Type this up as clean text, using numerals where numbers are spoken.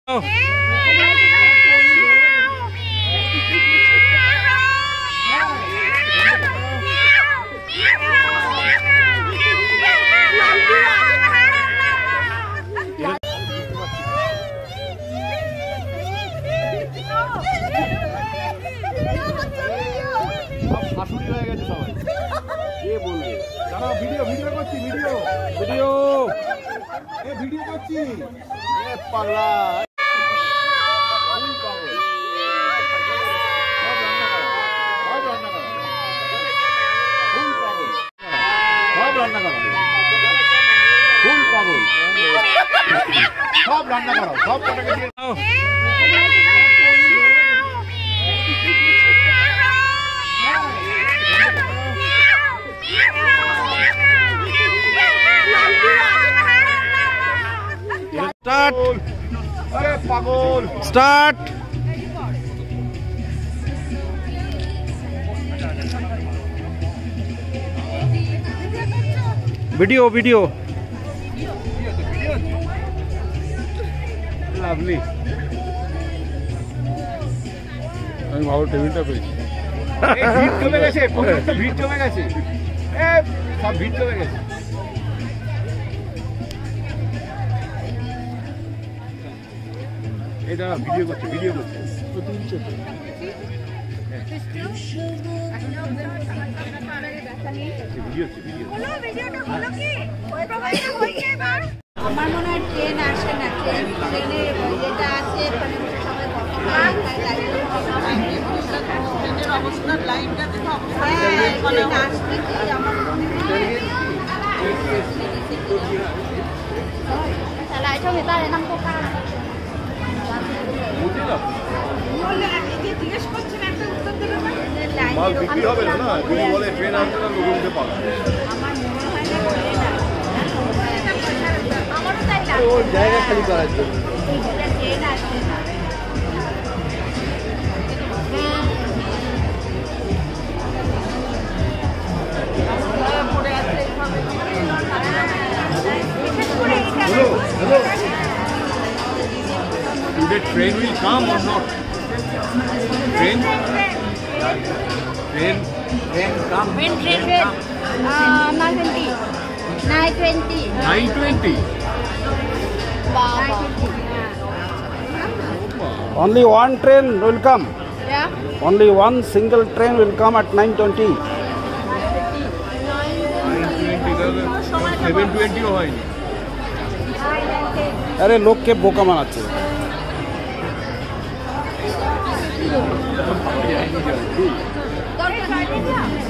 Start. Video. Lovely. আমি ভালো টেবিলটা পেয়েছি। এই ভিড় জমে গেছে, ভিড় জমে গেছে। সব ভিড় জমে গেছে। এটা ভিডিও করছে তো তুলছে তো আমার মনে হয় ট্রেন আসে না, ট্রেনে যেটা আছে ট্রেনের অবস্থা লাইনটা দেখো আসবে কি আমার lại cho người ta là 5 coca. মাল বিক্রি হবে না, তিনি বলে ট্রেন আসবে না, লোক উঠতে পারবে ওর জায়গা খালি করার জন্য। Today train will come or not? Train come. When train come? 9:20. 9:20. 9:20. Only one train will come. Yeah. Only one single train will come at 9:20. 7:20 হয়নি। अरे लोग के बोका मानाচ্ছে Don't